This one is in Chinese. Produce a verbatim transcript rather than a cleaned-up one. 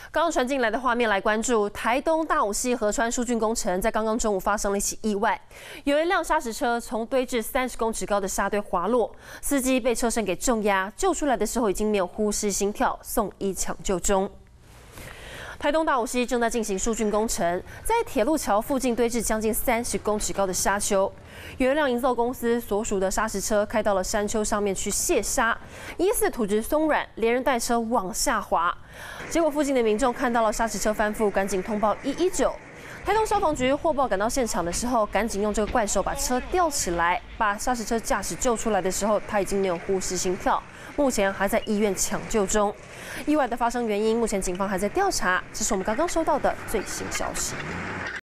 刚刚传进来的画面来关注，台东大武溪河川疏浚工程在刚刚中午发生了一起意外，有一辆砂石车从堆至三十公尺高的沙堆滑落，司机被车身给重压，救出来的时候已经没有呼吸心跳，送医抢救中。 台东大武溪正在进行疏浚工程，在铁路桥附近堆置将近三十公尺高的沙丘，有一辆营造公司所属的砂石车开到了山丘上面去卸沙，疑似土质松软，连人带车往下滑，结果附近的民众看到了砂石车翻覆，赶紧通报一一九。 台东消防局获报赶到现场的时候，赶紧用这个怪手把车吊起来，把砂石车驾驶救出来的时候，他已经没有呼吸心跳，目前还在医院抢救中。意外的发生原因，目前警方还在调查，这是我们刚刚收到的最新消息。